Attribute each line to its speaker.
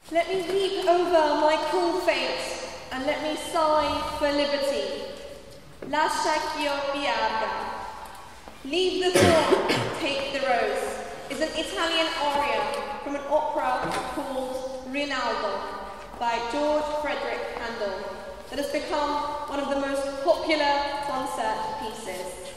Speaker 1: Let me weep over my cruel fate, and let me sigh for liberty. Lascia ch'io piarga. Leave the thorn, take the rose, is an Italian aria from an opera called Rinaldo by George Frederick Handel that has become one of the most popular concert pieces.